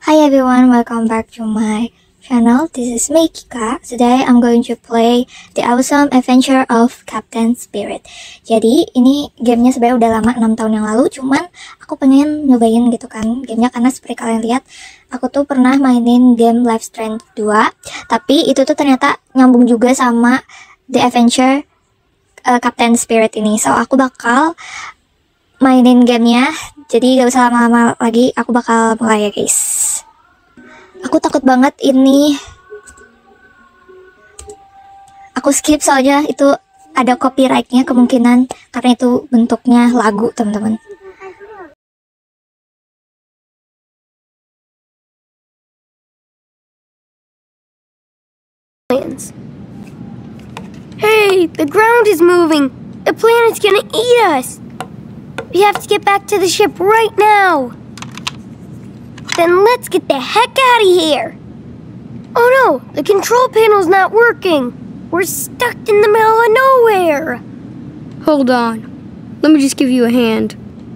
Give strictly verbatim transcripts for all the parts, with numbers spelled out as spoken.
Hi everyone, welcome back to my channel. This is me, Kika. Today I'm going to play The Awesome Adventure of Captain Spirit. Jadi ini gamenya sebenarnya udah lama, enam tahun yang lalu. Cuman aku pengen nyobain gitu kan gamenya, karena seperti kalian lihat aku tuh pernah mainin game Life Strange dua. Tapi itu tuh ternyata nyambung juga sama The Adventure uh, Captain Spirit ini. So aku bakal mainin gamenya. Jadi gak usah lama-lama lagi, aku bakal mulai ya guys. Aku takut banget ini aku skip soalnya itu ada copyrightnya kemungkinan, karena itu bentuknya lagu teman-teman. Hey, the ground is moving. The planet's gonna eat us. We have to get back to the ship right now. Then let's get the heck out of here. Oh no, the control panel's not working. We're stuck in the middle of nowhere. Hold on. Let me just give you a hand.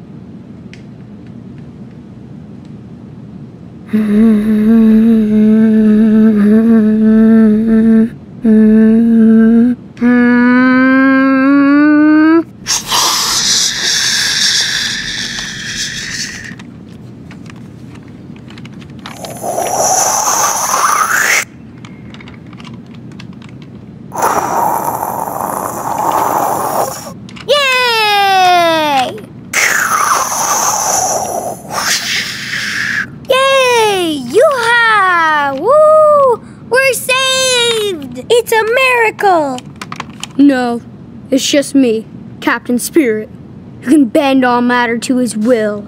It's a miracle! No, it's just me, Captain Spirit, who can bend all matter to his will.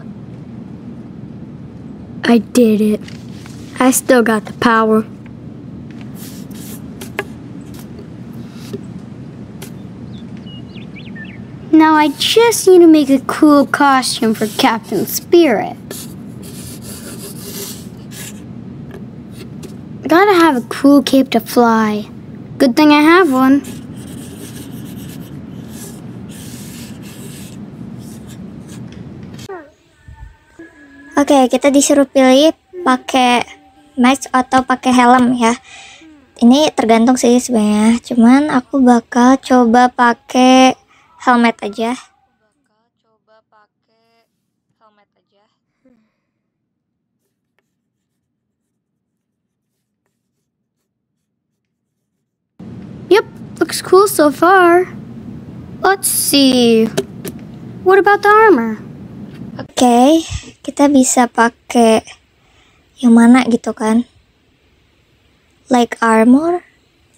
I did it. I still got the power. Now I just need to make a cool costume for Captain Spirit. I gotta have a cool cape to fly. Good thing I have one. Oke, okay, kita disuruh pilih pakai mask atau pakai helm ya. Ini tergantung sih sebenarnya. Cuman aku bakal coba pakai helmet aja. Yep, looks cool so far. Let's see. What about the armor? Oke, okay, kita bisa pakai yang mana gitu kan? Like armor.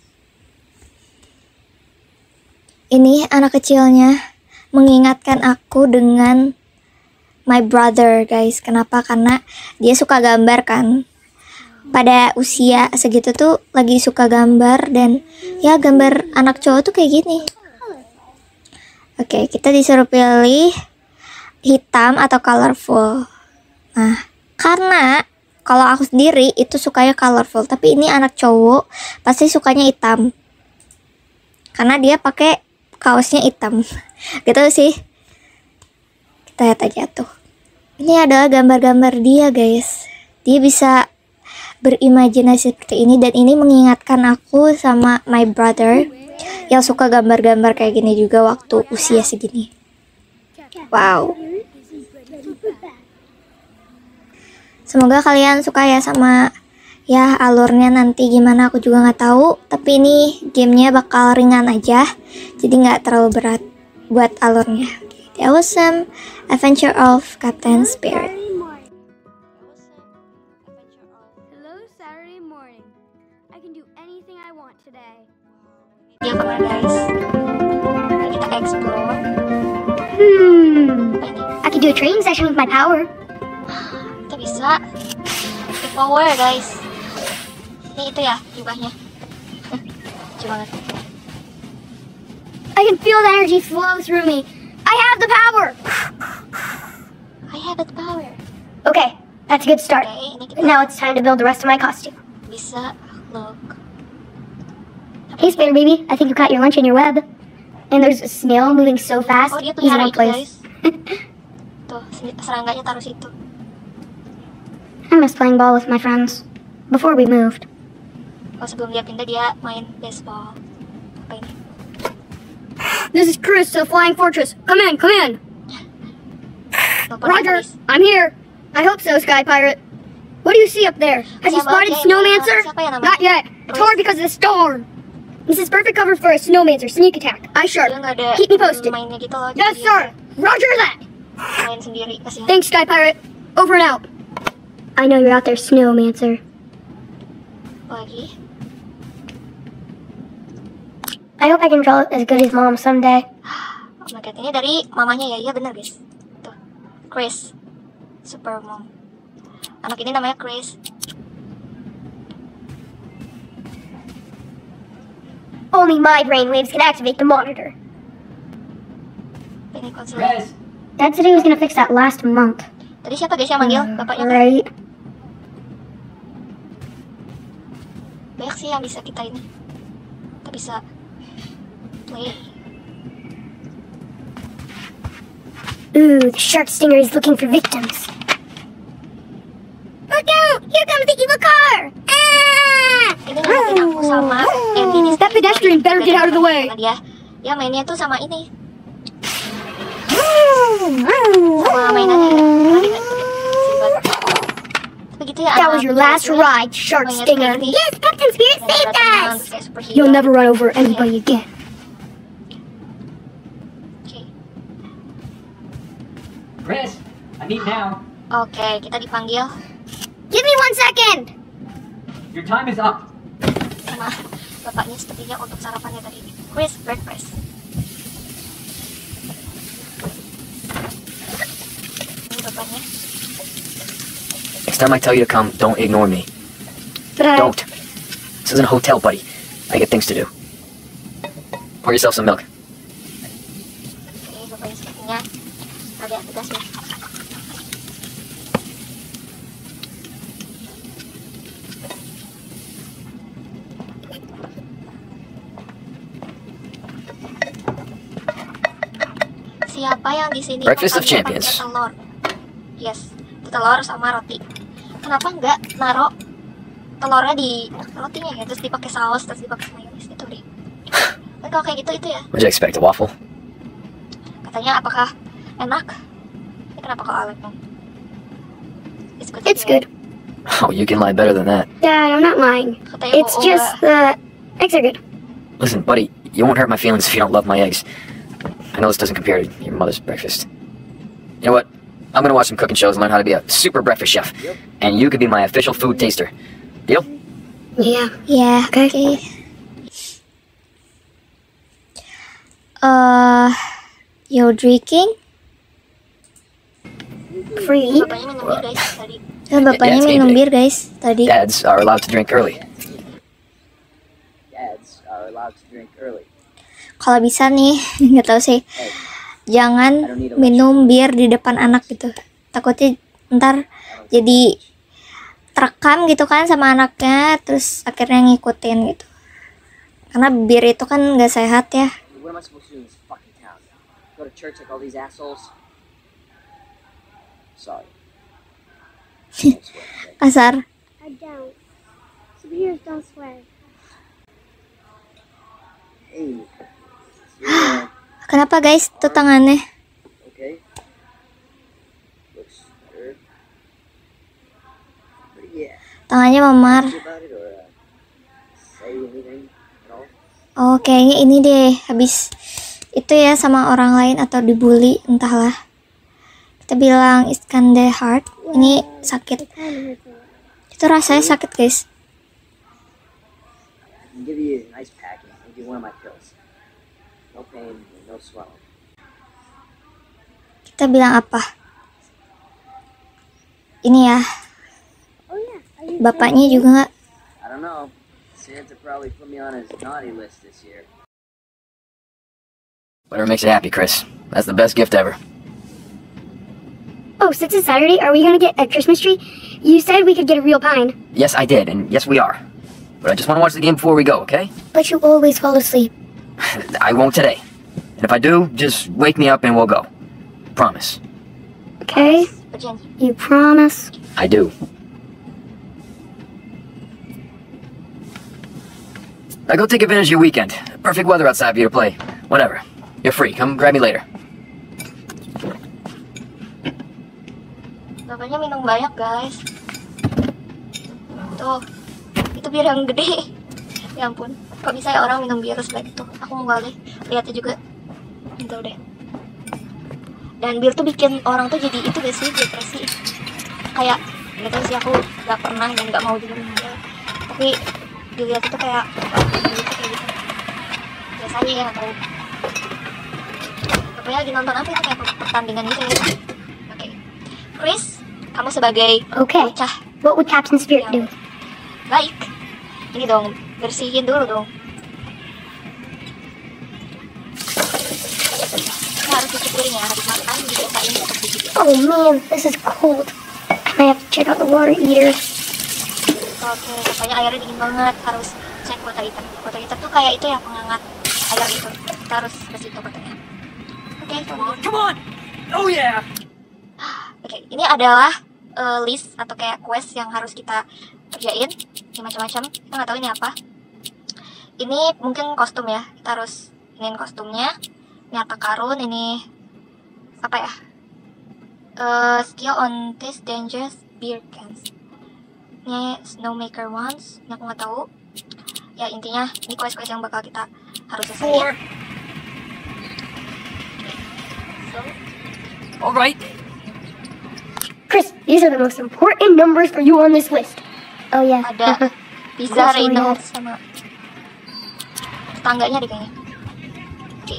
Ini anak kecilnya mengingatkan aku dengan my brother, guys. Kenapa? Karena dia suka gambar kan. Pada usia segitu tuh lagi suka gambar, dan ya gambar anak cowok tuh kayak gini. Oke, kita disuruh pilih hitam atau colorful. Nah, karena kalau aku sendiri itu sukanya colorful, tapi ini anak cowok pasti sukanya hitam. Karena dia pakai kaosnya hitam. Gitu sih. Kita lihat aja tuh. Ini adalah gambar-gambar dia, guys. Dia bisa berimajinasi seperti ini, dan ini mengingatkan aku sama my brother yang suka gambar-gambar kayak gini juga waktu usia segini. Wow. Semoga kalian suka ya sama ya alurnya, nanti gimana aku juga nggak tahu, tapi ini gamenya bakal ringan aja, jadi nggak terlalu berat buat alurnya. The Awesome Adventure of Captain Spirit. Ya kemana guys? Nah, kita explore. Hmm, I can do a training session with my power. Kita bisa the power guys. Ini itu ya jubahnya. Lucu banget. I can feel the energy flow through me. I have the power. I have the power. Okay, that's a good start. Okay, ini kita Now it's time to build the rest of my costume. bisa look. Hey, Spider Baby, I think you caught your lunch in your web. And there's a snail moving so fast, Oh, dia he's in pelihara one itu place. guys. Tuh, serangganya taruh situ. I miss playing ball with my friends. Before we moved. Oh, sebelum dia pindah dia main baseball. Apa ini? This is Chris of Flying Fortress. Come in, come in. Telepon Roger, Chris. I'm here. I hope so, Sky Pirate. What do you see up there? Have you Siapa spotted aja ini? Snowmancer? Siapa ya namanya? Not yet. It's hard because of the storm. This is perfect cover for a Snowmancer sneak attack. I sharp. Dia nggak ada Keep me posted. mainnya gitu loh. Yes, jadi sir. dia Roger that. Main sendiri kasihan. Thanks, Sky Pirate. Over and out. I know you're out there, Snowmancer. Lagi. I hope I can draw as good as Mom someday. Oh my god, ini dari mamanya ya. Iya bener guys. Tuh. Chris. Super mom. Anak ini namanya Chris. Only my brainwaves can activate the monitor. Ini konsol. Chris, Dad said he was gonna fix that last month. Tadi siapa guys yang manggil? Bapaknya kan? Right. Banyak sih yang bisa kita ini. Kita bisa play. Ooh, the shark stinger is looking for victims. Look out! Here comes the evil car! Ah! Ini ngeliatin aku sama Andy di That pedestrian better get out of the way. Sama dia. Dia mainnya tuh sama ini. Sama mainannya ya. Tadi kan silver. Tapi gitu ya. That was your last ride, shark Mainnya tuh stinger. kayak gini. Yes, Captain Spirit Dan saved ada teman, us! terus kayak superhero. You'll never run over anybody again. Oke. Chris, I need now. Oke, kita dipanggil Give me one second! Your time is up. sama bapaknya sepertinya untuk sarapannya tadi. Chris breakfast. Ini bapaknya. Next time I tell you to come, don't ignore me. But I Don't. This isn't a hotel, buddy. I get things to do. Pour yourself some milk. Oke, bapaknya sepertinya ada tugas ya. Siapa yang di sini Breakfast of makannya champions. pakai telur? Yes, itu telur sama roti. Kenapa nggak naruh telurnya di rotinya ya, terus dipakai saus, terus dipakai mayones gitu deh. Kan kalau kayak gitu itu ya, What'd you expect, a waffle? katanya apakah enak? Ya, kenapa kau alek dong? It's good. it's ya. good. Oh, you can lie better than that. Dad, I'm not lying. Katanya It's bohong just nggak? the eggs are good. Listen, buddy, you won't hurt my feelings if you don't love my eggs. I know this doesn't compare to your mother's breakfast. You know what? I'm gonna watch some cooking shows and learn how to be a super breakfast chef. And you could be my official food taster. Deal? Yeah. Ya, oke. Okay. Uh, you're drinking? Free. Bapaknya minum bir guys tadi. Yeah, Bapaknya it's game minum day. bir guys tadi. Dads are allowed to drink early. Dads are allowed to drink early. Kalau bisa nih, nggak tahu sih. Jangan minum bir di depan anak gitu. Takutnya ntar jadi terekam gitu kan sama anaknya, terus akhirnya ngikutin gitu. Karena bir itu kan nggak sehat ya. What am I supposed to do in this fucking town? Go to church like all these assholes? Sorry. Don't swear, okay? Kasar. I don't. Superheroes don't swear. Hey. Yeah, Kenapa guys tuh tangannya? okay. Looks better. But yeah. Tangannya memar. Think about it or uh, say anything at all? Oh, kayaknya ini deh habis itu ya sama orang lain atau dibully, entahlah. Kita bilang it's kinda hard. Ini sakit. Itu rasanya sakit guys. I can give you a nice packet. I'll give you one of my pills. No pain, no swelling. Kita bilang apa? Ini ya. Bapaknya juga nggak. I don't know. Santa probably put me on his naughty list this year. Whatever makes you happy, Chris. That's the best gift ever. Oh, since it's Saturday, are we gonna get a Christmas tree? You said we could get a real pine. Yes, I did, and yes, we are. But I just want to watch the game before we go, okay? But you always fall asleep. I won't today. And if I do, just wake me up and we'll go. Promise. Okay? Berjanji. You promise? I do. Now go take advantage of your weekend. Perfect weather outside for you to play. Whatever. You're free. Come grab me later. Bapaknya minum banyak, guys. Tuh, itu bir yang gede. Ya ampun, kok bisa ya orang minum bir sebanyak itu? Aku enggak deh, lihatnya juga. Gitu deh. Dan bir tuh bikin orang tuh jadi itu gak sih, depresi. Kayak, gak tau sih, aku gak pernah dan gak mau juga minum bir. Tapi dilihat itu kayak, gitu, kayak gitu. Biasanya ya, atau pokoknya lagi nonton apa itu kayak pertandingan gitu ya. Oke, okay. Chris, kamu sebagai Okay. bocah What would Captain Spirit do? baik, ini dong, bersihin dulu dong. Kita harus cuci piring ya, habis makan dibiasain untuk cuci. Oh man, this is cold. I have to check out the water heater. Oke, katanya airnya dingin banget, harus cek water heater. Water heater tuh kayak itu yang penghangat air itu. Kita harus ke situ katanya. Oke, Come on, come on! Oh yeah! Oke, ini adalah uh, list atau kayak quest yang harus kita kerjain. Ini macam-macam, kita nggak tahu ini apa. Ini mungkin kostum ya, kita harus ingin kostumnya. Ini harta karun, ini apa ya? Uh, skill on this dangerous beer cans. Ini snowmaker ones, ini aku nggak tahu. Ya intinya ini quest-quest yang bakal kita harus selesaiin. So, Alright. Chris, these are the most important numbers for you on this list. Oh yeah. ada pizza Of course we Reynolds sama tetangganya deh kayaknya. Oke,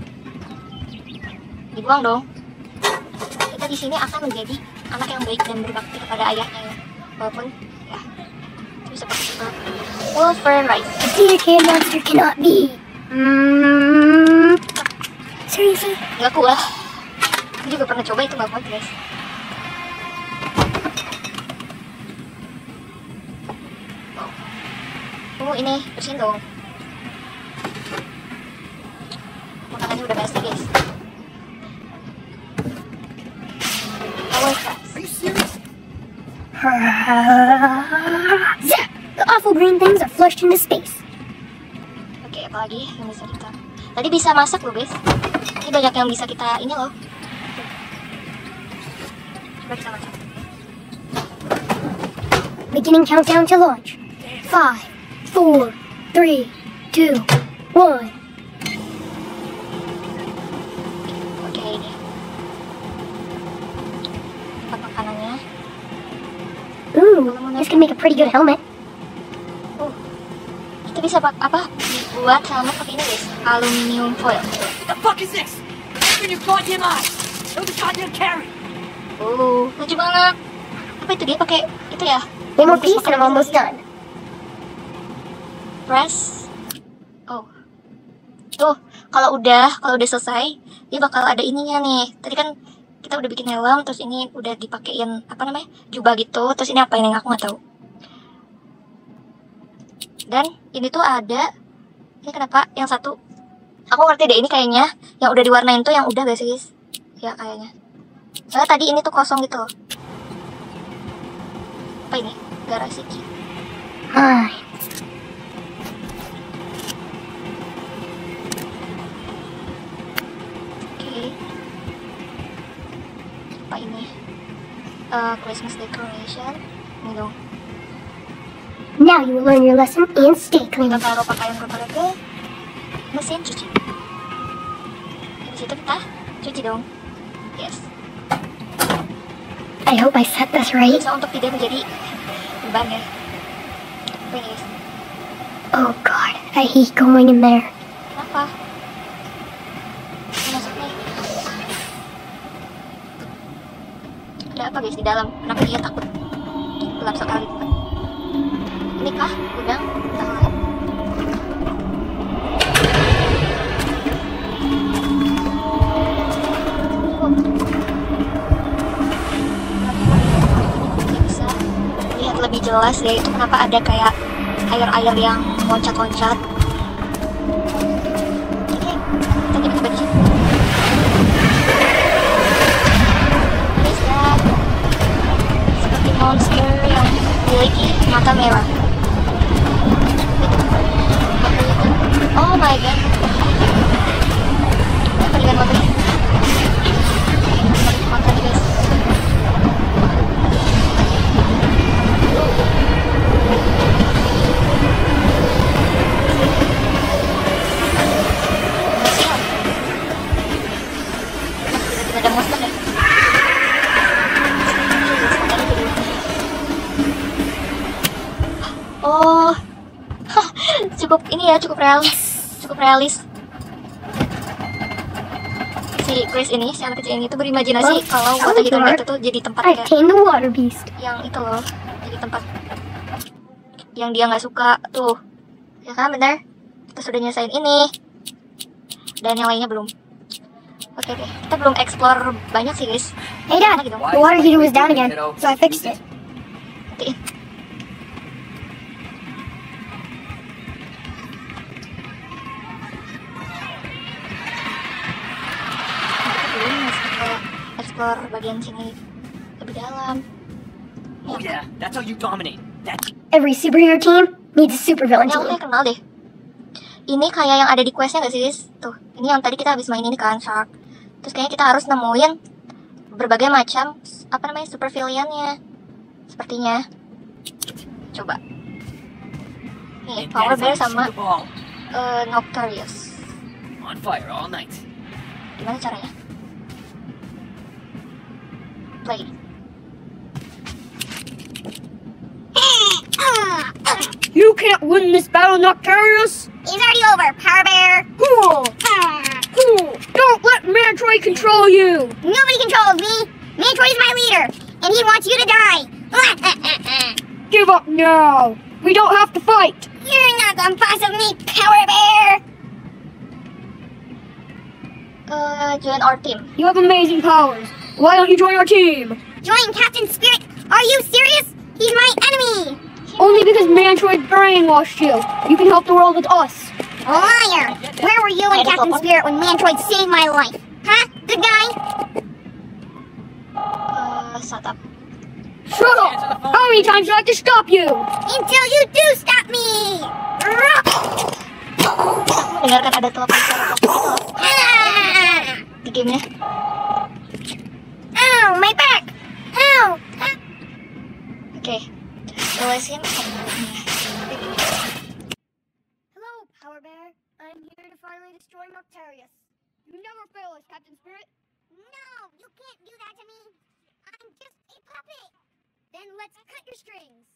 dibuang dong. Kita di sini akan menjadi anak yang baik dan berbakti kepada ayahnya ya, walaupun ya itu seperti itu. Wolfer rice. A Peter Can monster cannot be. Mm. Seriously? Gak kuat. Aku juga pernah coba itu gak kuat guys. Oh ini bersihin dong. Makanannya udah beres guys. Power crabs. Are you serious? Zap! The awful green things are flushed into space. Oke, apalagi yang bisa kita. Tadi bisa masak loh guys. Ini banyak yang bisa kita ini loh. Coba kita masak. Beginning countdown to launch. Five, four, three, two, one. Oke ini. Tempat makanannya. Ooh, this can make a pretty good helmet. Oh, kita bisa pak apa? Buat helmet pakai ini guys. Aluminium foil. What the fuck is this? Open your goddamn eyes! Know the goddamn carry! Oh, lucu banget. Apa itu dia pakai itu ya? One more piece and I'm almost done. Press. Oh. Tuh, kalau udah, kalau udah selesai, dia bakal ada ininya nih. Tadi kan kita udah bikin helm, terus ini udah dipakein apa namanya? Jubah gitu. Terus ini apa ini aku nggak tahu. Dan ini tuh ada, ini kenapa yang satu? Aku ngerti deh ini kayaknya yang udah diwarnain tuh yang udah gak sih guys? Ya kayaknya. Soalnya tadi ini tuh kosong gitu loh. Apa ini? Garasi key. Mine. Oke. Apa ini? Uh, Christmas decoration. Ini dong. Now you will learn your lesson and stay clean. Kita taruh pakaian kotor ke mesin cuci. Di situ kita cuci dong. Yes. I hope I said this right. Bisa untuk tidak menjadi beban ya. Apa ini guys? Oh god, I hate going in there. Kenapa? Masuk nih. Ada apa guys di dalam? Kenapa dia takut? Gelap sekali. Ini kah gudang? Kita lihat. Kita bisa lihat lebih jelas ya itu kenapa ada kayak air-air yang loncat-loncat. Oke, kita tiba-tiba di sini. What is that? Seperti monster yang memiliki mata merah. Oke. Oh my god. Mendingan makan. Makan guys. Tidak ada monster deh. Oh, cukup ini ya, cukup realis, cukup realis. Si Chris ini, si anak kecil ini tuh berimajinasi Oh, kalau oh, water heater Lord. itu tuh jadi tempat I kayak tamed the water beast. yang itu loh, jadi tempat yang dia nggak suka tuh, ya kan benar? Kita sudah nyelesain ini dan yang lainnya belum. Oke oke, kita belum explore banyak sih guys. Hey Dad, Lagi dong. the water heater was down again, so I fixed it. Matiin. Kita belum masih ke explore bagian sini lebih dalam. Oh yeah, that's how you dominate. That's Every superhero team needs a supervillain Ini aku team. kayak kenal deh. Ini kayak yang ada di questnya gak sih guys? Tuh, ini yang tadi kita habis main ini kan, Shark. Terus kayaknya kita harus nemuin berbagai macam apa namanya super villainnya. Sepertinya. Coba. Nih, Power Bear sama ball uh, Noctarius. on fire all night. Gimana caranya? Play. You can't win this battle, Noctarius! It's already over, Power Bear. Cool! Cool! Don't let Mantroid control you! Nobody controls me. Mantroid is my leader, and he wants you to die. Give up now! We don't have to fight! You're not gonna pass of me, Power Bear. Uh, join our team. You have amazing powers. Why don't you join our team? Join Captain Spirit. Are you serious? He's my enemy. Only because Mantroid brainwashed you. You can help the world with us. Liar. Where were you and Captain Spirit when Mantroid saved my life? Huh? Good guy? Uh, shut up. Shut up! How many times do I have to stop you? Until you do stop me. Dengarkan ada telepon suara itu loh Ah! di gamenya. Ow, my back. Ow. Oke. Jelasin. Hello, Power Bear. I'm here to finally destroy Noctarius. You never fail us, Captain Spirit. No, you can't do that to me. I'm just a puppet. Then let's cut your strings.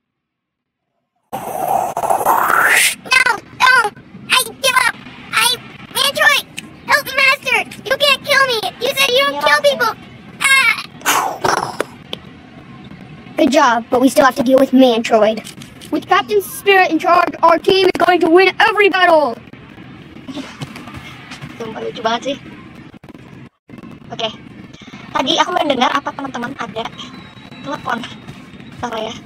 No, no, I give up. I, Mantroid, help me, Master. You can't kill me. You said you don't kill people. Ah. Good job, but we still have to deal with Mantroid. With Captain Spirit in charge, our team is going to win every battle! Sumpah lucu banget sih. Oke. Tadi aku mendengar apa teman-teman ada telepon. Salah ya.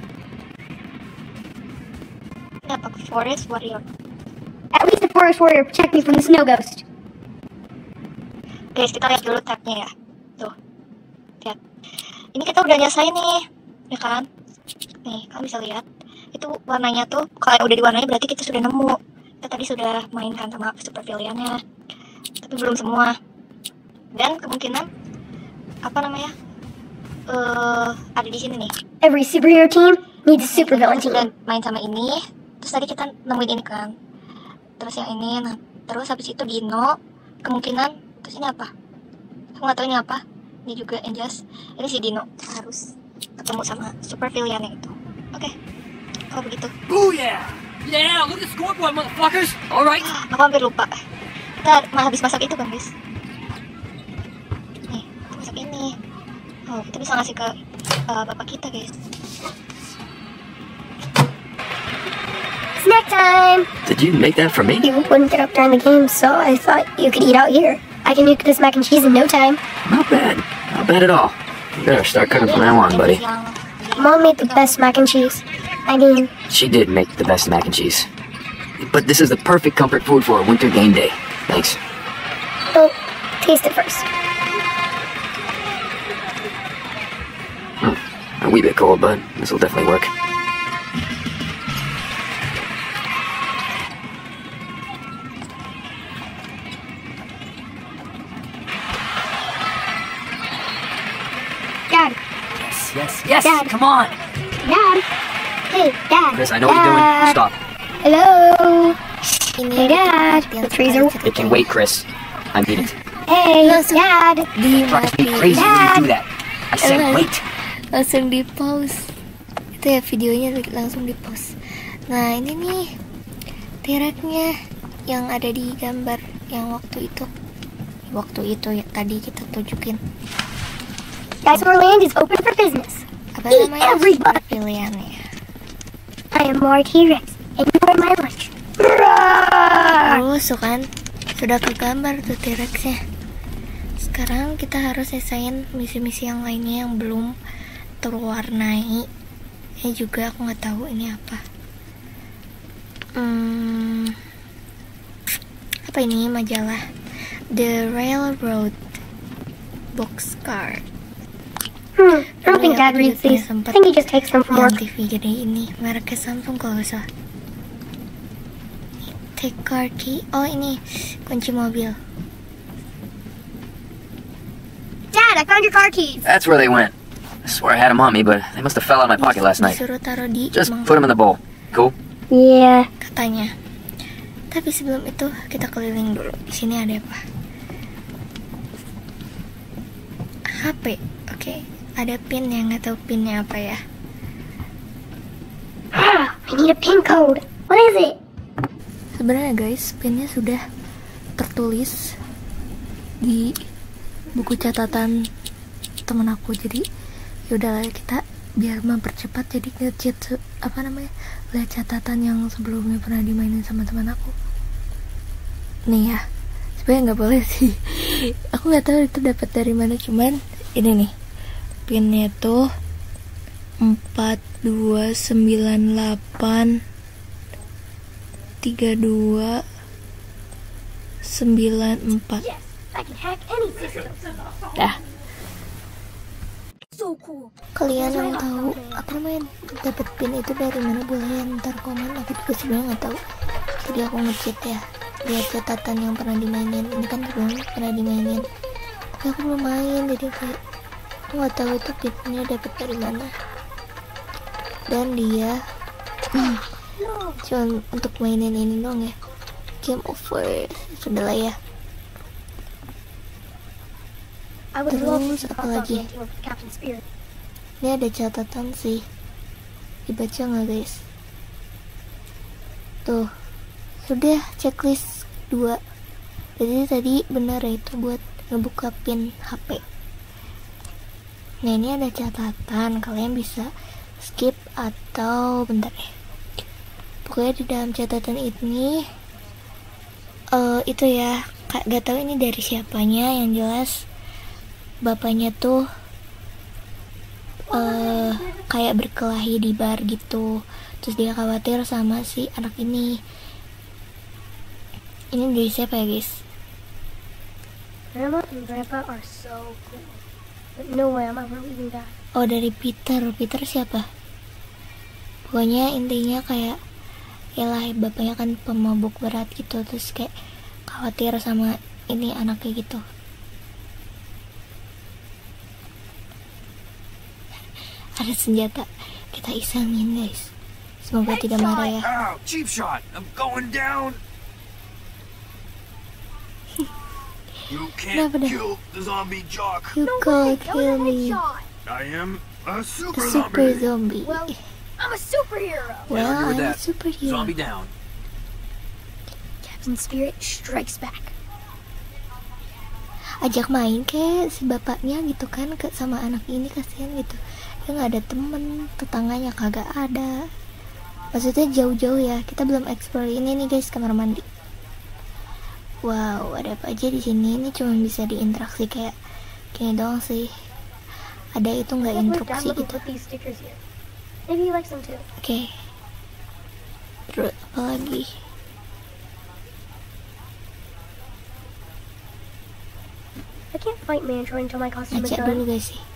Ini apa? Forest Warrior. At least the Forest Warrior protect me from the Snow Ghost. Guys, kita lihat dulu tabnya ya. Tuh. Lihat. Ini kita udah nyelesain nih. Ya kan? Nih, kalian bisa lihat. Itu warnanya tuh, kalau yang udah diwarnai berarti kita sudah nemu. Kita tadi sudah mainkan sama super villainnya. Tapi belum semua. Dan kemungkinan apa namanya? Eh, uh, ada di sini nih. Every superhero team needs a supervillain Kita sudah team. main sama ini. Terus tadi kita nemuin ini kan. Terus yang ini, nah terus habis itu Dino. Kemungkinan terus ini apa? Aku nggak tahu ini apa. Ini juga Anjas. Ini si Dino. Kita harus ketemu sama super villain yang itu. Oke. Okay. Kalau begitu. Booyah! Yeah, look at the scoreboard, motherfuckers! Alright! Aku hampir lupa. Kita mah habis masak itu kan guys. Nih, kita masak ini. Oh, kita bisa ngasih ke uh, bapak kita guys. Snack time! Did you make that for me? You wouldn't get up during the game, so I thought you could eat out here. I can make this mac and cheese in no time. Not bad. Not bad at all. You better start cooking from now on, buddy. Yang Mom made the best mac and cheese. I mean, She did make the best mac and cheese. But this is the perfect comfort food for a winter game day. Thanks. well, taste it first. Hmm. A wee bit cold, but this will definitely work. Yes, Dad. come on. Dad. Hey, Dad. Chris, I know what you're doing. Dad. Stop. Hello. Ini Hey, Dad. The trees are. It can wait, Chris. I mean it. Hey, Dad. It drives me crazy when you do that. I said Dad. wait. Langsung di pause. Itu ya videonya langsung di pause. Nah ini nih T-Rex-nya yang ada di gambar yang waktu itu. Waktu itu ya tadi kita tunjukin. Dinosaur Land is open for business. Apa Eat namanya? everybody. Pilihannya. I am more T-Rex, and you are my lunch. Terus tuh kan sudah kegambar tuh T-Rex-nya. Sekarang kita harus selesaiin misi-misi yang lainnya yang belum terwarnai. Ini juga aku nggak tahu ini apa. Hmm, apa ini majalah The Railroad Boxcar. Hmm, I don't think Dulu Dad aku reads juga these. sempet I think he just takes them from lihat work. T V jadi ini mereknya Samsung kalau nggak salah. Take car key. Oh ini kunci mobil. Dad, I found your car keys. That's where they went. I swear I had them on me, but they must have fell out of my pocket last night. Disuruh taruh di Just mangkok. put them in the bowl. Cool? Yeah. Katanya. Tapi sebelum itu kita keliling dulu. Di sini ada apa? H P. Oke, ada pin yang nggak tahu pinnya apa ya. Ah, I need a pin code. What is it? Sebenarnya guys, pinnya sudah tertulis di buku catatan temen aku. Jadi yaudahlah kita biar mempercepat jadi ngechat apa namanya lihat catatan yang sebelumnya pernah dimainin sama teman aku. Nih ya, sebenarnya nggak boleh sih. Aku nggak tahu itu dapat dari mana, cuman ini nih pinnya tuh empat dua sembilan delapan tiga dua sembilan empat. Yes, I can hack any system. Dah. So cool. Kalian yang tahu apa namanya dapat pin itu dari mana boleh ntar komen. Aku juga sebenarnya nggak tahu. Jadi aku ngechat ya lihat catatan yang pernah dimainin. Ini kan belum pernah dimainin. Tapi aku belum main jadi kayak aku nggak tahu itu pinnya dapat dari mana. Dan dia hmm, cuma untuk mainin ini dong ya. Game over. Sudahlah ya. I would love to Terus see the apa Hot Dog lagi? Man team up with Captain Spirit. Ini ada catatan sih. Dibaca nggak guys? Tuh. Sudah checklist dua. Jadi tadi benar ya itu buat ngebuka pin H P. Nah ini ada catatan. Kalian bisa skip atau bentar ya. Pokoknya di dalam catatan ini uh, itu ya. Gak tahu ini dari siapanya. Yang jelas bapaknya tuh uh, kayak berkelahi di bar gitu. Terus dia khawatir sama si anak ini. Ini dari siapa ya guys? Grandma and Grandpa are so cool. But no way I'm ever leaving Dad. Oh dari Peter. Peter siapa? Pokoknya intinya kayak yalah bapaknya kan pemabuk berat gitu. Terus kayak khawatir sama ini anaknya gitu. Ada senjata. Kita isengin guys. Semoga tidak marah ya. Ow, cheap shot. I'm going down. You can't Kenapa dah? kill the zombie jock. You can't kill me. I am a super, Super zombie. zombie. Well, I'm a superhero. Well, argue with I'm a that. superhero. Zombie down. Captain Spirit strikes back. Ajak main ke si bapaknya gitu kan ke sama anak ini, kasihan gitu. Dia nggak ada temen, tetangganya kagak ada. Maksudnya jauh-jauh ya. Kita belum explore ini nih guys, kamar mandi. Wow, ada apa aja di sini? Ini cuma bisa diinteraksi kayak gini doang sih. Ada itu nggak Let instruksi Dad look gitu. at these stickers here. Maybe he likes them too. Oke. Terus apa lagi? I can't fight Mantroid until my costume is Baca dulu done. guys sih.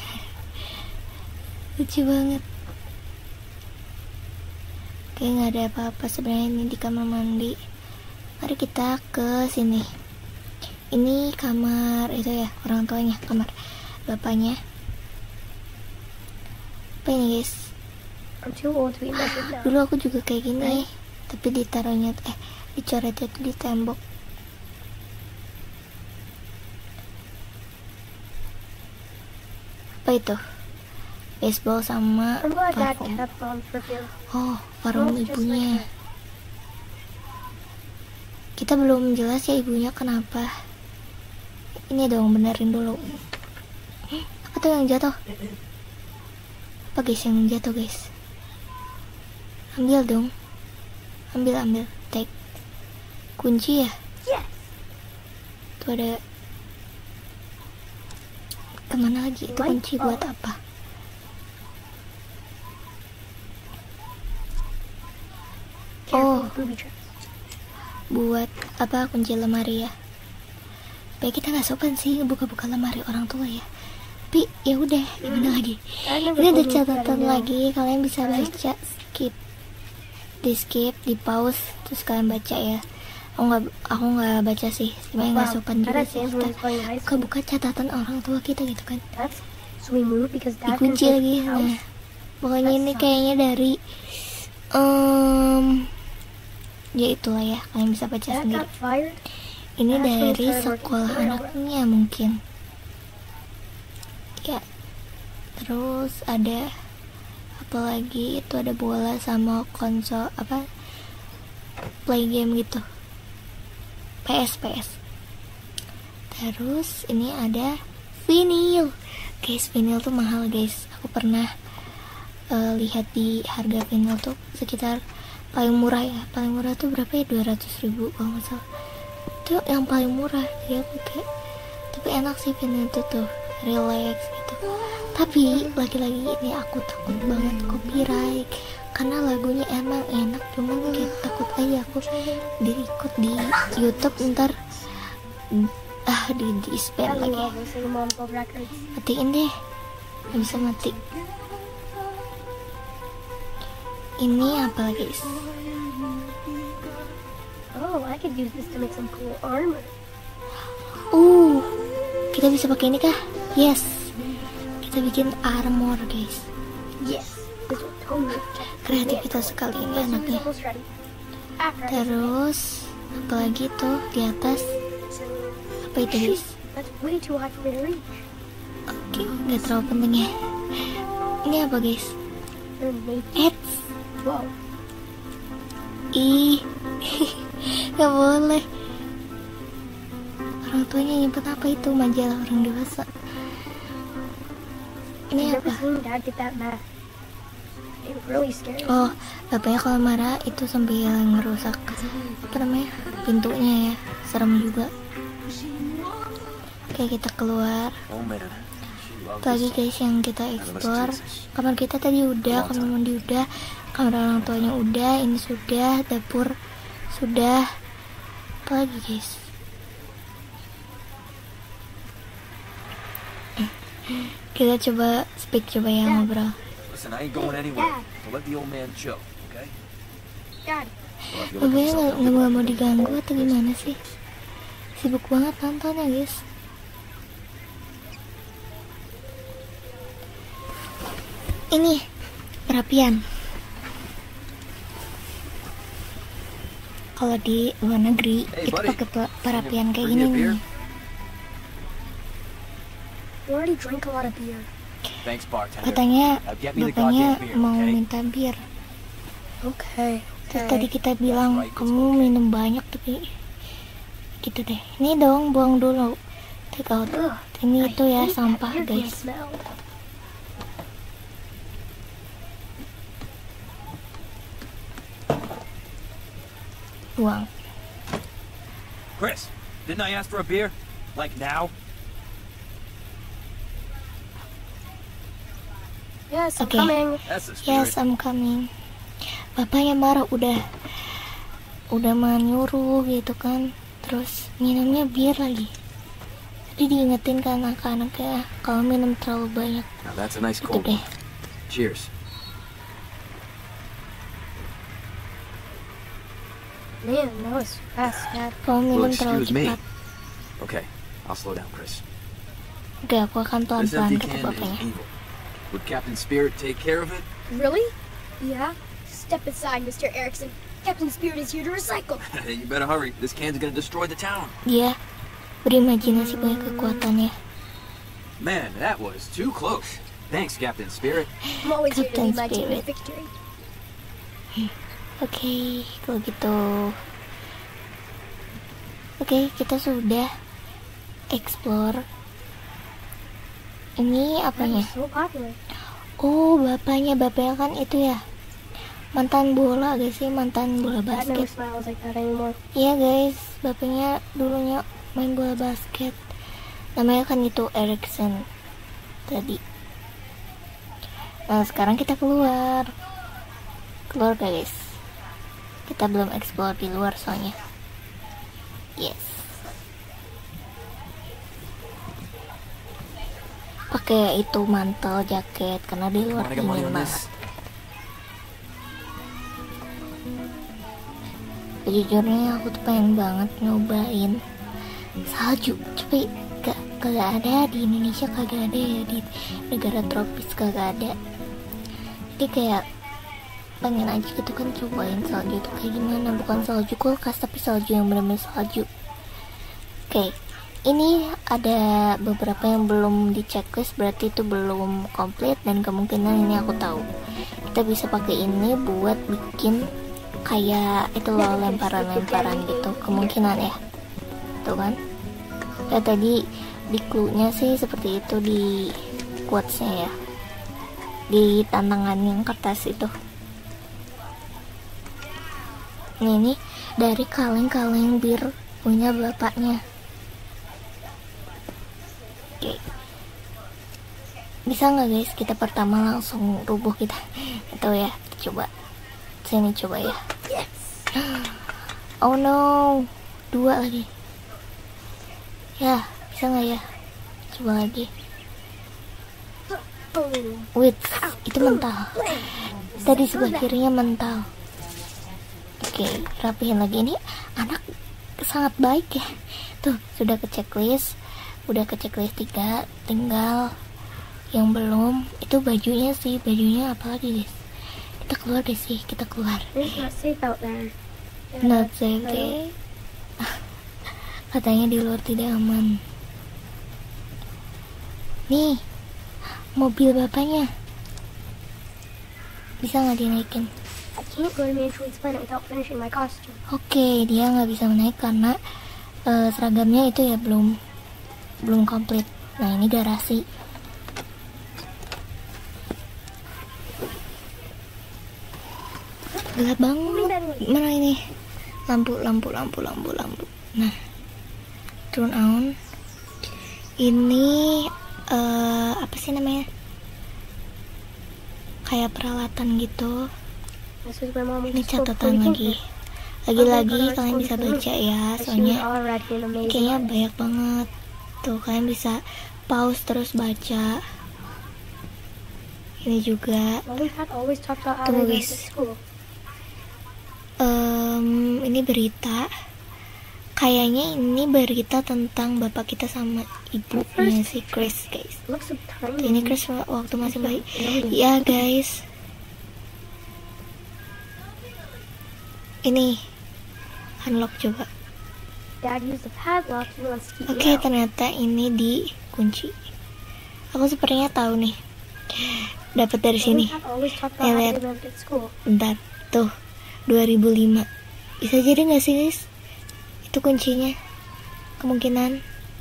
Lucu banget. Kayak nggak ada apa-apa sebenarnya ini di kamar mandi. Mari kita ke sini. Ini kamar itu ya orang tuanya, kamar bapaknya. ini guys. I'm too old to be measured now. Dulu aku juga kayak gini, tapi ditaruhnya eh dicoretnya tuh di tembok. Apa itu? Baseball sama I'm glad Dad parfum. kept on for Bill. Oh, parfum ibunya. Kita belum jelas ya ibunya kenapa. Ini dong, benerin dulu. Apa tuh yang jatuh? Apa guys yang jatuh guys? Ambil dong. Ambil, ambil. Take. Kunci ya? Yes. Tuh ada. Kemana lagi? Itu kunci buat apa? Oh, Booby traps. buat apa? Kunci lemari ya. Baik, kita nggak sopan sih buka-buka lemari orang tua ya. Tapi ya udah, gimana lagi? Ini ada catatan lagi, kalian bisa baca, skip, di skip, di pause, terus kalian baca ya. Aku nggak, aku nggak baca sih, sebenarnya nggak sopan juga sih. Kita buka-buka catatan orang tua kita gitu kan. So we moved because Dad Dikunci lagi. Nah, pokoknya ini kayaknya dari, um, ya itulah ya, kalian bisa baca Dad sendiri. got fired. Ini dari sekolah anaknya mungkin. Ya. Terus ada apa lagi? Itu ada bola sama konsol apa? Play game gitu. P S P S. Terus ini ada vinil. Guys, vinil tuh mahal, guys. Aku pernah uh, lihat di harga vinil tuh sekitar paling murah ya. Paling murah tuh berapa ya? dua ratus ribu kalau nggak salah. Itu yang paling murah. Jadi aku kayak, tapi enak sih vinil itu tuh, relax gitu. Tapi lagi-lagi ini aku takut banget copyright karena lagunya emang enak, cuman kayak takut aja aku diikut di YouTube ntar ah di di spam lagi. Matiin deh, nggak bisa mati. Ini apa lagi guys? Oh, I could use this to make some cool armor. Uh, kita bisa pakai ini kah? Yes. Kita bikin armor, guys. Yes. This will totally protect me. Kreativitas sekali ini anaknya. Almost ready. After I Terus, apa lagi tuh di atas? Apa itu, guys? That's way too high for me to reach. Oke, nggak terlalu penting ya. Ini apa, guys? They're made. Ads. Whoa. Ih, nggak boleh. Orang tuanya nyimpen apa itu? Majalah orang dewasa. Ini I've never apa? seen Dad get that mad. It really scares me. Oh, bapaknya kalau marah itu sambil ngerusak apa namanya pintunya ya, serem juga. Oke, kita keluar. Lagi guys yang kita explore. Kamar kita tadi udah, kamar mandi udah, kamar orang tuanya udah, ini sudah, dapur sudah. Apa lagi guys? Kita coba speak, coba ya ngobrol. Listen, I ain't going anywhere. So let the old man chill, okay? Dad, Bapaknya nggak nggak mau diganggu atau gimana sih? Sibuk banget nonton ya guys. Ini perapian. Kalau di luar negeri Hey, itu buddy. pakai pe- perapian kayak Bring gini me a beer? nih. you already drank a lot of beer. Thanks, bartender. Katanya Now get me the bapaknya goddamn beer, mau okay? minta bir. Okay. Terus tadi kita bilang kamu minum banyak tapi gitu deh. Ini dong, buang dulu. Take out. Ini itu ya sampah guys. Smell. Buang. Chris, didn't I ask for a beer? Like now? Yes, I'm Okay. coming. That's the spirit. Yes, I'm coming. Bapaknya marah udah udah menyuruh gitu kan. Terus minumnya bir lagi. Jadi diingetin ke anak-anaknya kalau minum terlalu banyak. Now that's a nice Itu cold deh. one. Cheers. Man, that was fast, Dad. Kalau minum Well, terlalu excuse me. cepat. Okay, I'll slow down, Chris. Oke, aku akan This pelan-pelan empty kata can is bapaknya. evil. Would Captain Spirit take care of it? Really? Yeah. Step aside, Mister Erickson. Captain Spirit is here to recycle. You better hurry. This can's gonna destroy the town. Dia berimajinasi punya kekuatannya. Man, that was too close. Thanks, Captain Spirit. I'm always here to Captain lead my team Spirit. to victory. Oke, kalau gitu. Oke, kita sudah explore. Ini apanya? So popular. Oh, bapaknya, bapaknya kan itu ya. Mantan bola guys sih, mantan bola Dad never basket. smiles like that anymore. Iya guys, bapaknya dulunya main bola basket. Namanya kan itu Erickson tadi. Nah sekarang kita keluar, keluar guys. Kita belum explore di luar soalnya. Yes. Pakai itu mantel, jaket karena di luar Wanna get money dingin on banget. this? Sejujurnya aku tuh pengen banget nyobain salju, tapi gak, kagak ada di Indonesia, kagak ada ya, di negara tropis kagak ada. Jadi kayak pengen aja gitu kan cobain salju itu kayak gimana, bukan salju kulkas tapi salju yang benar-benar salju. Oke, ini ada beberapa yang belum di checklist, berarti itu belum komplit dan kemungkinan ini aku tahu. Kita bisa pakai ini buat bikin kayak itu loh, lemparan-lemparan gitu, kemungkinan ya, tuh kan ya. Tadi di clue-nya sih seperti itu, di quotes-nya ya, di tantangan yang kertas itu. Nah, ini dari kaleng-kaleng bir punya bapaknya. Oke, bisa nggak guys kita pertama langsung rubuh kita atau ya, coba sini coba ya. Oh no, dua lagi. Ya, bisa nggak ya? Coba lagi. Wait, itu mental. Tadi sebelah kirinya mental. Oke, rapihin lagi. Ini anak sangat baik ya. Tuh, sudah ke checklist. Udah ke checklist tiga. Tinggal yang belum. Itu bajunya sih. Bajunya apa lagi guys? Kita keluar deh sih, kita keluar. It's not safe out there. Not safe deh. Katanya di luar tidak aman. Nih, mobil bapaknya. Bisa nggak dinaikin? I can't go to Manchurian's planet without finishing my costume. Oke, dia nggak bisa menaik karena uh, seragamnya itu ya belum belum komplit. Nah ini garasi. Gelap banget. Mana ini? Lampu, lampu, lampu, lampu, lampu. Nah, turn on. Ini uh, apa sih namanya? Kayak peralatan gitu. This is my mom Ini was so catatan pretty. lagi. Lagi-lagi kalian bisa baca ya, soalnya kayaknya banyak banget. Tuh kalian bisa pause terus baca. Ini juga. Tunggu guys. Um, ini berita. Kayaknya ini berita tentang bapak kita sama ibunya si Chris guys. Ini Chris waktu masih bayi. Ya guys. Ini unlock coba. Oke, okay, ternyata ini dikunci. Aku sepertinya tahu nih. Dapat dari sini. Nih, lihat. Bentar, tuh dua ribu lima. Bisa jadi nggak sih guys? Itu kuncinya. Kemungkinan.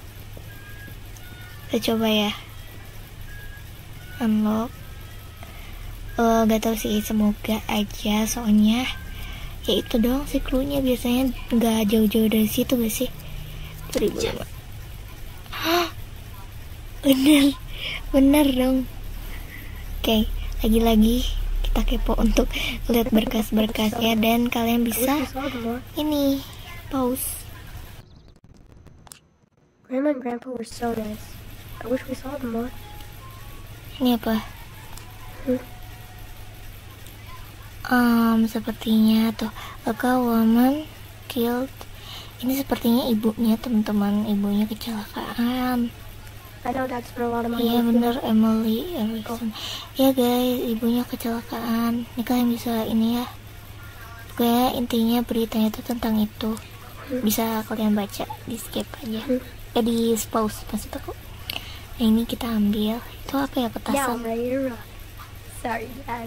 Kita coba ya. Unlock. Uh, gak tahu sih, semoga aja soalnya. Ya itu doang sih cluenya, biasanya nggak jauh-jauh dari situ gak sih? dua ribu lima. Hah? Bener, bener dong. Oke, okay, lagi-lagi kita kepo untuk lihat berkas-berkasnya dan kalian bisa ini pause. Grandma and Grandpa were so nice. I wish we saw them more. Ini apa? Hmm. Um, sepertinya tuh a woman killed. Ini sepertinya ibunya teman-teman, ibunya kecelakaan. I know Dad spent a lot of money. Iya bener, Emily Erickson. Ya guys, ibunya kecelakaan. Ini kalian bisa ini ya. Pokoknya intinya beritanya itu tentang itu. Bisa kalian baca, di skip aja. Eh di pause maksud aku. Nah, ini kita ambil. Itu apa ya, Now petasan? I'm ready to run. Sorry, Dad.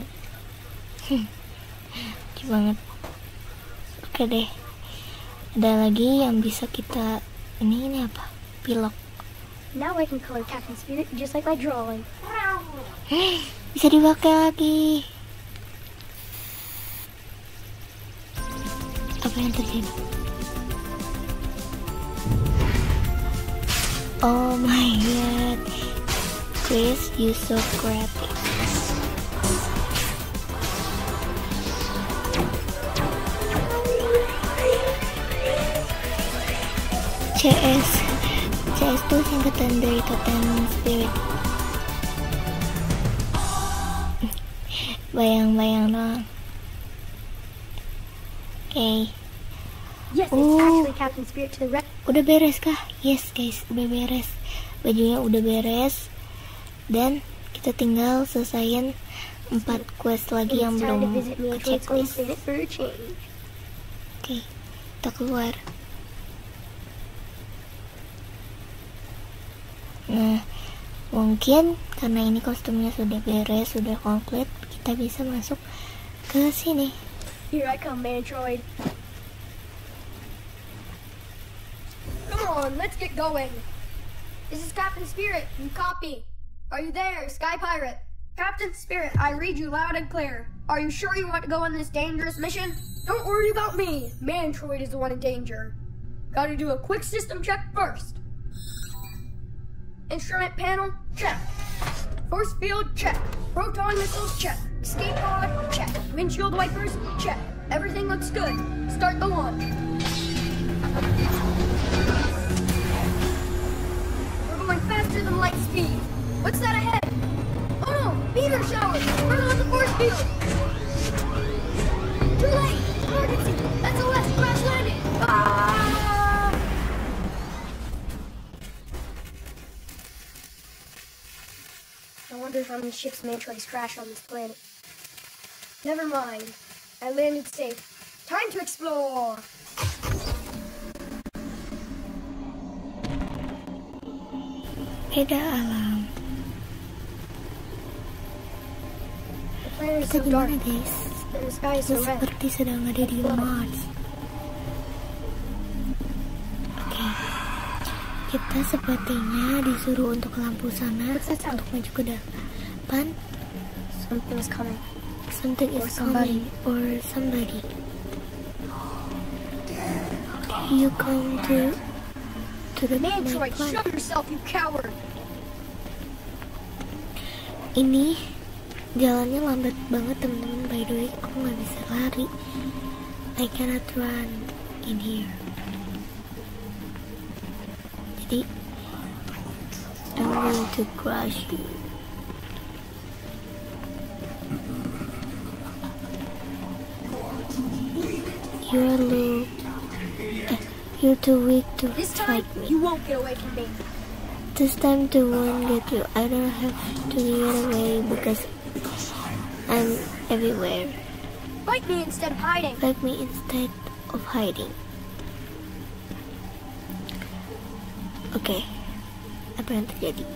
Lucu banget. Oke deh. Ada lagi yang bisa kita ini ini apa? Pilok. Now I can color Captain Spirit just like my drawing. Bisa dipakai lagi. Apa yang terjadi? Oh my god, Chris, you so creative. C S C S itu singkatan dari Captain Spirit. Bayang-bayang doang. Oke, okay. Yes, it's Oh. actually Captain Spirit to the red. Udah beres kah? Yes guys, udah beres. Bajunya udah beres. Dan kita tinggal selesaiin empat quest lagi yang It's time to belum visit me ke and Twins checklist. Planet for a change. Oke, kita keluar. Nah, mungkin karena ini kostumnya sudah beres, sudah komplit, kita bisa masuk ke sini. Here I come, Mantroid. Come on, let's get going. This is Captain Spirit. You copy. Are you there, Sky Pirate? Captain Spirit, I read you loud and clear. Are you sure you want to go on this dangerous mission? Don't worry about me. Mantroid is the one in danger. Gotta do a quick system check first. Instrument panel, check. Force field, check. Proton missiles, check. Escape pod, check. Windshield wipers, check. Everything looks good. Start the launch. We're going faster than light speed. What's that ahead? Oh no! Meteor shower! Turn on the force field! Too late! Emergency! S O S! Crash landing! Ah! I wonder how many ships Mantroids crash on this planet. Never mind. I landed safe. Time to explore! Beda alam. The planet is Kita so dark, gimana guys? and the sky is Kita so red. seperti sedang ada di Mars. Oke, kita sepertinya disuruh untuk ke lampu sana What's that sound? untuk maju ke depan. Something's coming. Something Or is somebody. coming or somebody. You come to to the my Mantroid, show planet. yourself, you coward! Ini jalannya lambat banget teman-teman. By the way, aku nggak bisa lari. I cannot run in here. Jadi I'm going to crush you. You're low. Eh, you're too weak to This time, fight me. you won't get away from me. This time to won't get you. I don't have to get away because I'm everywhere. Fight me instead of hiding. Fight me instead of hiding. Oke, apa yang terjadi?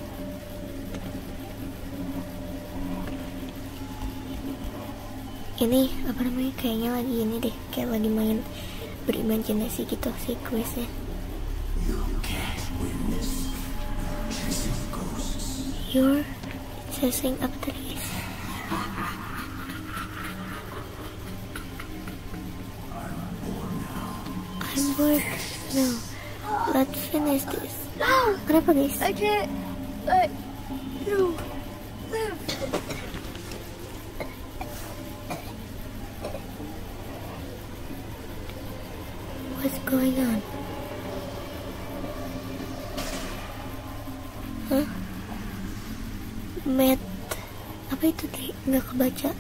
Ini apa namanya? Kayaknya lagi ini deh, kayak lagi main berimajinasi gitu si quiznya. You're chasing apa tadi guys? I'm bored. No, let's finish this. No! Kenapa guys? I can't let you live. What's going on? Hah? Matt, apa itu tadi? Nggak kebaca.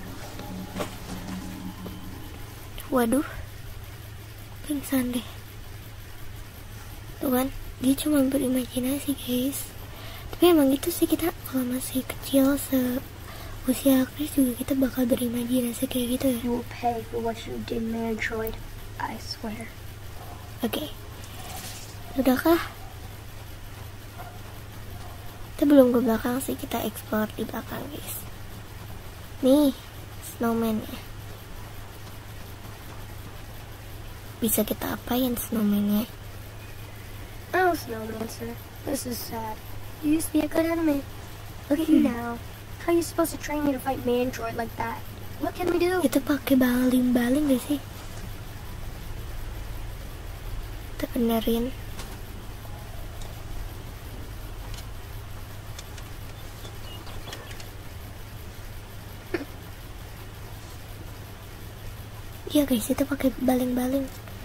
Waduh, pingsan deh. Tuh kan, dia cuma berimajinasi guys. Tapi emang gitu sih, kita kalau masih kecil se usia Chris juga kita bakal berimajinasi kayak gitu ya. You will pay for what you did, Mandroid. I swear. Oke, okay. Sudahkah? Kita belum ke belakang sih, kita explore di belakang guys. Nih, snowman ya. Bisa kita apain snowman-nya? Oh, Snowman, sir. This is sad. You used to be a good enemy. Look at you now. How are you supposed to train me to fight Mandroid like that? What can we do? Itu pakai baling-baling gak sih? Kita benerin. Iya guys, itu pakai baling-baling.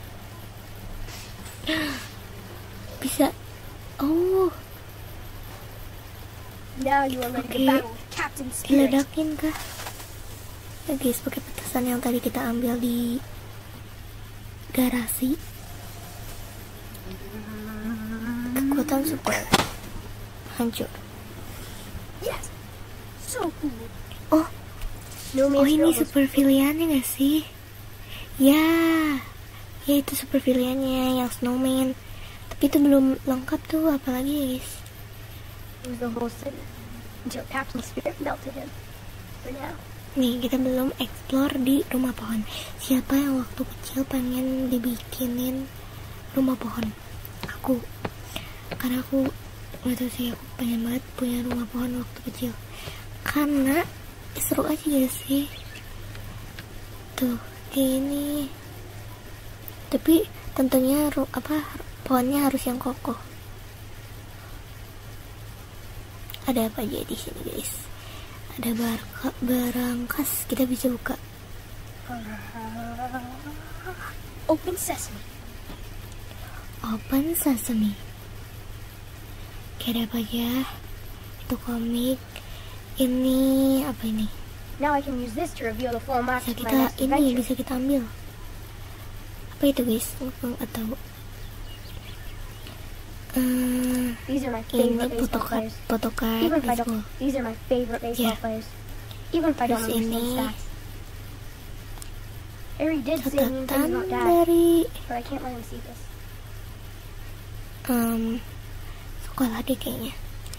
Bisa. Oh, Now you are ready Okay. to battle with Captain Spirit. diledakin kah? Ya guys, pakai petasan yang tadi kita ambil di garasi. Kekuatan super hancur. Yes. So cool. Oh, Snowman's oh ini nose was super villainnya gak sih? Ya, ya itu super villainnya yang snowman. Tapi itu belum lengkap tuh, apalagi ya guys. It was the whole city until Captain Spirit melted him. For now. Nih, kita belum explore di rumah pohon. Siapa yang waktu kecil pengen dibikinin rumah pohon? Aku. Karena aku gak tau sih, aku pengen banget punya rumah pohon waktu kecil. Karena seru aja gak sih? Tuh, kayak ini. Tapi tentunya ru- apa pohonnya harus yang kokoh. Ada apa aja di sini guys? Ada barka, berangkas, kita bisa buka. Open sesame. Open sesame. Kayak ada apa aja? Itu komik. Ini apa ini? Now I can use this to reveal the full mark Bisa of my kita next ini adventure. bisa kita ambil. Apa itu guys? Aku nggak tahu. Eh, These are my ini favorite baseball photocard, players. photocard Even if I baseball. don't, these are my favorite baseball Yeah. players. Even if I don't Terus understand ini stats. Harry did say mean catatan things about Dad, dari but I can't let him see this. um, sekolah deh kayaknya.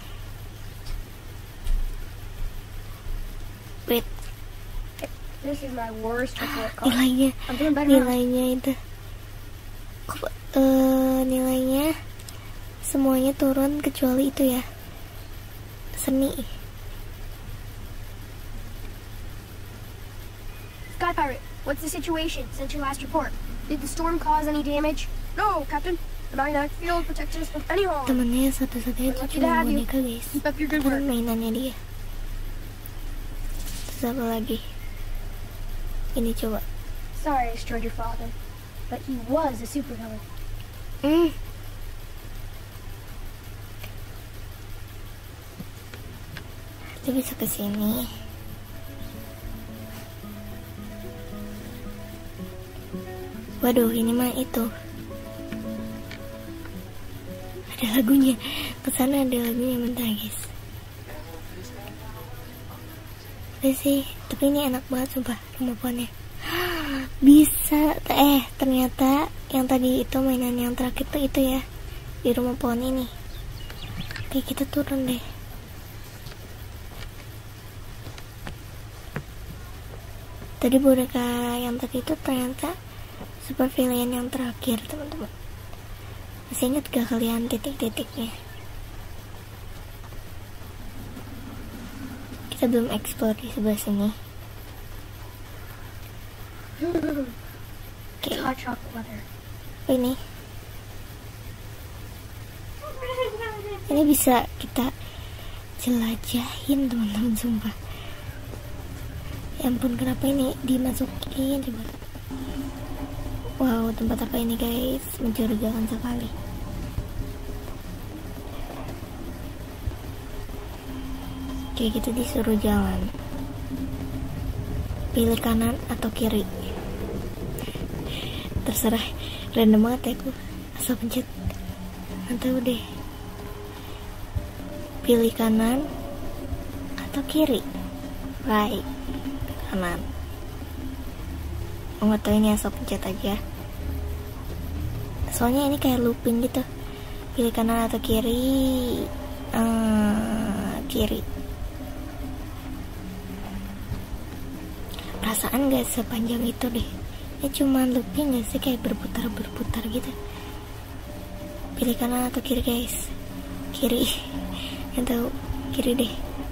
Wait, This is my worst report card. nilainya, I'm doing better now. nilainya itu, kok eh, nilainya semuanya turun kecuali itu ya, seni. Sky Pirate, what's the situation since your last report? Did the storm cause any damage? No, Captain. The magnetic field protects us from any harm. Temennya satu-satunya itu Lucky to cuma have you. boneka guys. Keep up your good Bukan work. mainannya dia. Terus apa lagi? Ini coba. Sorry I destroyed your father, but he was a supervillain. Hmm. Kita bisa ke sini. Waduh, ini mah itu. Ada lagunya. Kesana ada lagunya, bentar guys. Udah sih, tapi ini enak banget sumpah rumah pohonnya. Bisa, eh ternyata yang tadi itu mainan yang terakhir tuh itu ya, di rumah pohon ini. Oke, kita turun deh. Tadi boneka yang tadi itu ternyata super villain yang terakhir teman-teman. Masih ingat gak kalian titik-titiknya? Kita belum explore di sebelah sini. Oke, Hot chocolate weather. apa ini? Ini bisa kita jelajahin teman-teman, sumpah. Ya ampun, kenapa ini dimasukin coba? Wow, tempat apa ini guys? Mencurigakan sekali. Oke, kita disuruh jalan. Pilih kanan atau kiri. Terserah, random banget ya aku. Asal pencet. Nggak tahu deh. Pilih kanan atau kiri? Right, kanan. Mau nggak tahu ini asal pencet aja. Soalnya ini kayak looping gitu. Pilih kanan atau kiri? Uh, kiri. Perasaan gak sepanjang itu deh. Ini cuma looping gak sih, kayak berputar-berputar gitu. Pilih kanan atau kiri guys? Kiri. Yang tahu kiri deh.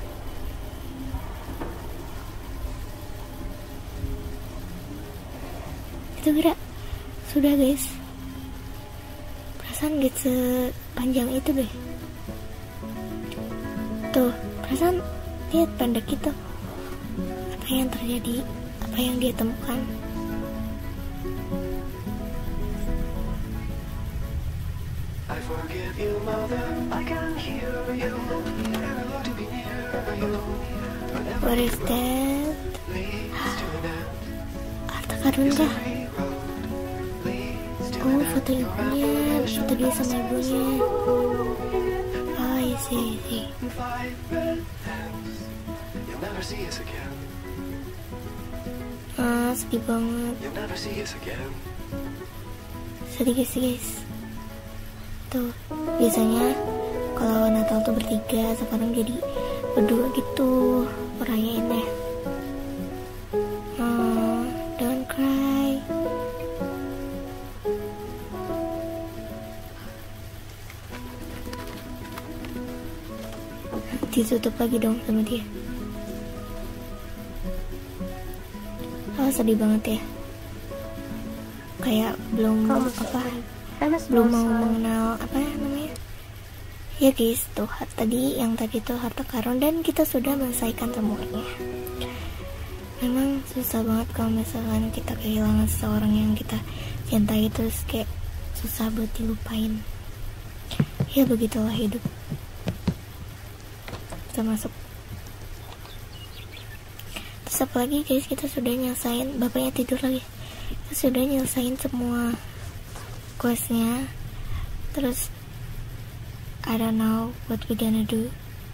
Itu gerak. Sudah guys. Perasaan gak sepanjang itu deh. Tuh, perasaan lihat pendek itu. Apa yang terjadi? Apa yang dia temukan? What is that? Harta karun kah? Oh, foto ibunya, foto dia sama ibunya. Oh, I see, I see. Ah, sedih banget. Sedih guys, guys. Tuh, biasanya kalau Natal tuh bertiga, sekarang jadi berdua gitu merayainnya. Oh, don't cry. Ditutup lagi dong sama dia. Oh, sedih banget ya. Kayak belum apa, belum mau mengenal apa namanya. Ya guys, tuh tadi yang tadi tuh harta karun dan kita sudah menyelesaikan semuanya. Memang susah banget kalau misalkan kita kehilangan seseorang yang kita cintai, terus kayak susah buat dilupain. Ya begitulah hidup. Kita masuk. Terus apa lagi guys, kita sudah nyelesain. Bapaknya tidur lagi. Kita sudah nyelesain semua questnya. Terus I don't know what we gonna do.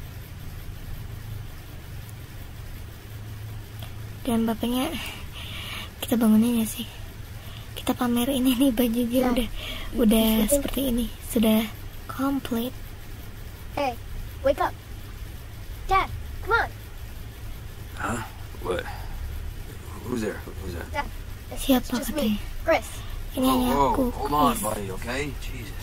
Dan bapaknya kita bangunin ya sih. Kita pamerin ini bajunya nah, udah udah seperti ini, sudah komplit. Hey, wake up. Dad, come on. Huh? What? Who's there? Who's that? Dad, siapa katanya? Chris. Ini hanya oh, aku, hold on, Chris. buddy, okay? Jesus.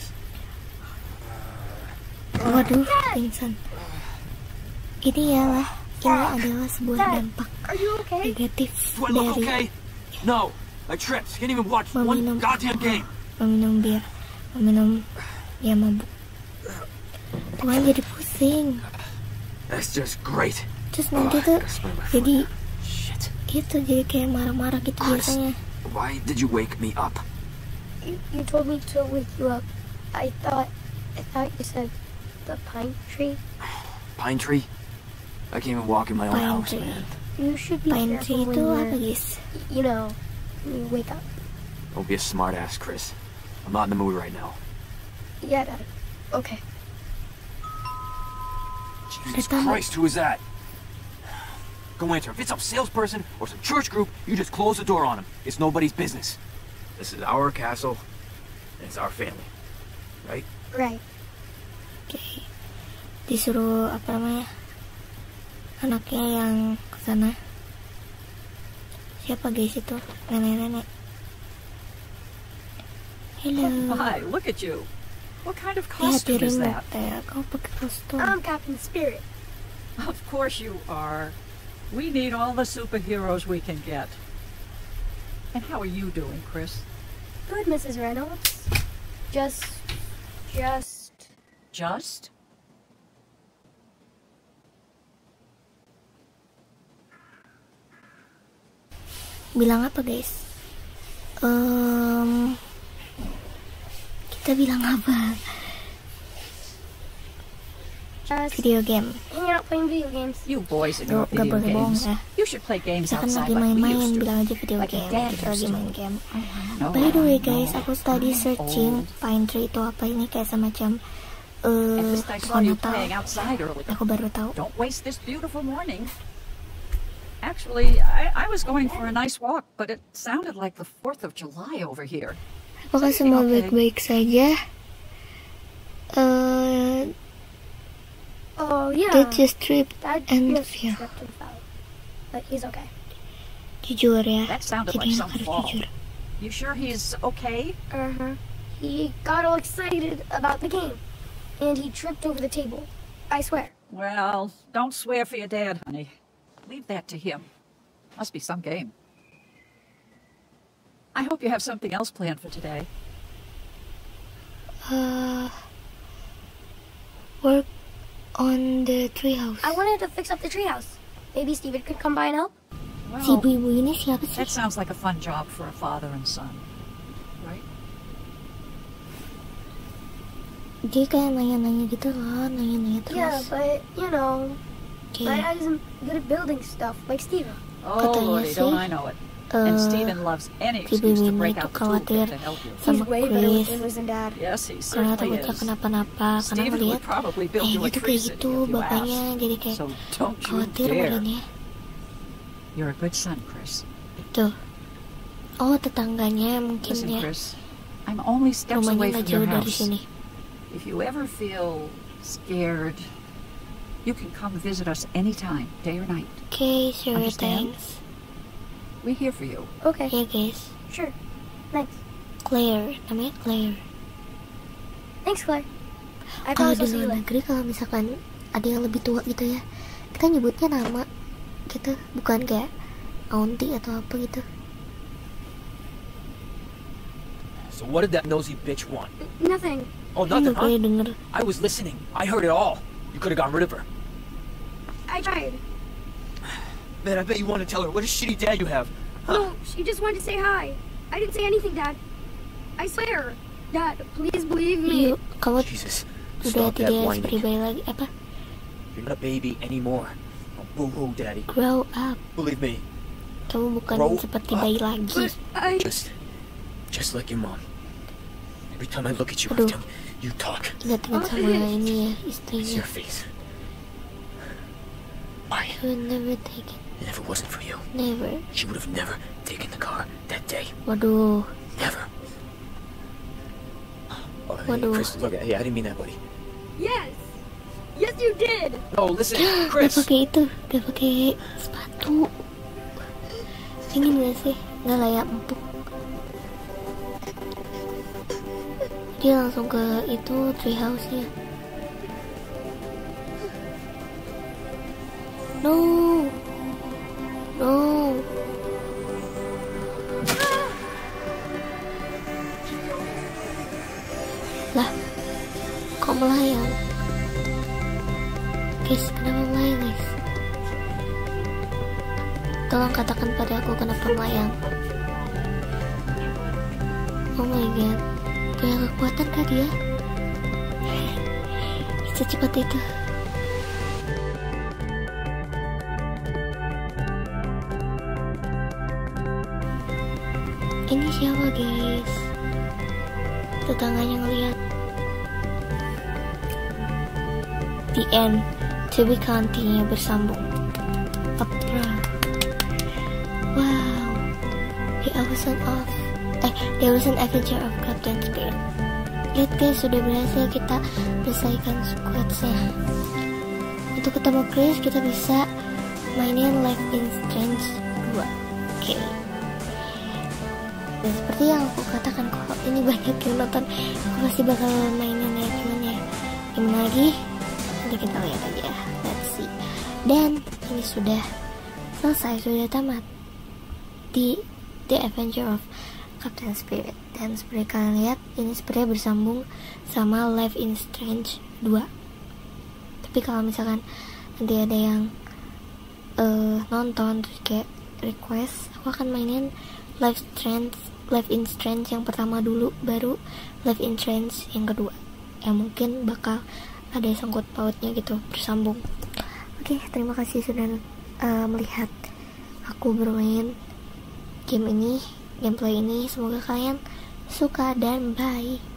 Waduh, pingsan. Ini ialah, ini adalah sebuah dampak okay? negatif Do I look dari okay? No, I tripped. Can't even watch meminum, one goddamn game. meminum bir, meminum ya mabuk. Tuhan jadi pusing. That's just great. Terus nanti Oh, tuh I gotta smell my jadi food. Shit. itu jadi kayak marah-marah gitu Chris, biasanya. why did you wake me up? You, you told me to wake you up. I thought, I thought you said the pine tree. Pine tree? I can't even walk in my own Pine house, tree. man. You should be Pine tree careful itu when apa you're, guys? you know, when you wake up. Don't be a smart ass, Chris. I'm not in the mood right now. Yeah, Dad. Okay. Jesus Datang. Christ, who is that? Go answer. If it's some salesperson or some church group, you just close the door on them. It's nobody's business. This is our castle, and it's our family. Right? Right. Oke. Disuruh apa namanya? Anaknya yang kesana. Siapa guys itu? Nenek-nenek. Hello. Hi, look at you. What kind of Lihat costume is dirimu. that? Eh, kau pakai kostum. I'm Captain Spirit. Of course you are. We need all the superheroes we can get. And how are you doing, Chris? Good, Missus Reynolds. Just, just... Just? Bilang apa guys? Um, kita bilang apa? Just Video game. hanging out playing video games. You boys and Tuh, your gak video boleh bohong games. ya. You should play games Kita kan outside lagi like we main-main, used to. bilang aja video Like game. Dad Kita lagi used to. main game. No, By the way no, guys, no. aku tadi I'm searching old. Pine Tree itu apa, ini kayak semacam uh, At least I saw pohon you Natal. playing outside earlier. Aku baru tahu. Don't waste this beautiful morning. Actually, I, I was going for a nice walk, but it sounded like the fourth of July over here. Apakah semua baik-baik saja? Uh, Oh, yeah. Dad just tripped Dad and just fell. tripped and fell. But he's okay. Jujur ya, That sounded jadi like yang some harus fall. jujur. You sure he's okay? Uh-huh. He got all excited about the game. And he tripped over the table. I swear. Well, don't swear for your dad, honey. Leave that to him. Must be some game. I hope you have something else planned for today. Uh, work on the treehouse. I wanted to fix up the treehouse. Maybe Steven could come by and help? Si Well, ibu-ibu ini siapa sih? that sounds like a fun job for a father and son, right? Dia kayak nanya-nanya gitu loh, nanya-nanya terus. Yeah, but, you know, my Kayak, dad isn't good at building stuff like Steven. Oh, Katanya Lordy, sih, don't I know it. And eh, Stephen loves any si excuse to Bibi break itu out the khawatir toolkit to help you. He's sama way better with Chris English than Dad. Yes, he karena certainly takutnya is. kenapa-napa, karena Steven ngeliat would probably build you kayaknya a tuh tree kayak city gitu if you bapaknya, asked. jadi kayak So don't you khawatir dare. badannya. You're a good son, Chris. Tuh, oh tetangganya mungkin Listen, ya, Chris, I'm only steps rumahnya away nggak from your jauh dari house. sini. If you ever feel scared, you can come visit us anytime, day or night. Oke, sure, Understand? thanks. We're here for you. Okay, Ya guys, sure. Thanks. Claire, namanya Claire. Thanks, Claire. I Kalau promise di I'll see you luar later. negeri kalau misalkan ada yang lebih tua gitu ya, kita nyebutnya nama gitu, bukan kayak auntie atau apa gitu. So what did that nosy bitch want? Nothing. Oh, Ini nothing, nggak boleh huh? denger. I was listening. I heard it all. You could have gotten rid of her. I tried. Man, I bet you want to tell her what a shitty dad you have. No, she just wanted to say hi. I didn't say anything, Dad. I swear. Dad, please believe me. Yuk, kamu Jesus, udah stop that tidak seperti whining. bayi lagi. Apa? You're not a baby anymore. Oh, boo-hoo, Daddy. Grow up. Believe me. Kamu bukan Grow seperti up. bayi lagi. But I... Just, just like your mom. Every time I look at you, Aduh. every time you talk, Ingat-ingat Oh, sama yes. ini ya, it's istrinya. your face. Why? She would never take it. And if it wasn't for you, Never. she would have never taken the car that day. Waduh. Never. Oh, hey, Waduh. Chris, look, hey, I didn't mean that, buddy. Yes! Yes, you did! No, listen, Gak Chris. pakai itu, gak pakai sepatu. Dingin gak sih? Gak layak empuk. Dia langsung ke itu treehouse-nya. No, no. Lah, kok melayang? Guys, kenapa melayang guys? Tolong katakan pada aku kenapa melayang. Oh my god, punya kekuatan kah dia? Secepat itu. Ini siapa guys? Tetangganya ngeliat. The end. To be continued, bersambung. Opera. Wow. The Evolution of Eh, The Evolution Adventure of Captain Spirit. Lihat guys, sudah berhasil kita selesaikan squadsnya. Untuk ketemu Chris, kita bisa mainin Life is Strange dua. Oke. Dan seperti yang aku katakan, kalau ini banyak yang nonton, aku pasti bakal mainin ya, cuman ya gimana lagi, nanti kita lihat aja. Let's see. Dan ini sudah selesai, sudah tamat di The Adventure of Captain Spirit. Dan seperti kalian lihat, ini sebenarnya bersambung sama Life is Strange dua. Tapi kalau misalkan nanti ada yang uh, nonton terus kayak request, aku akan mainin Life Strange Life in Strange yang pertama dulu, baru Life in Strange yang kedua, yang mungkin bakal ada sangkut pautnya gitu, bersambung. Oke, terima kasih sudah uh, melihat aku bermain game ini, gameplay ini. Semoga kalian suka dan bye.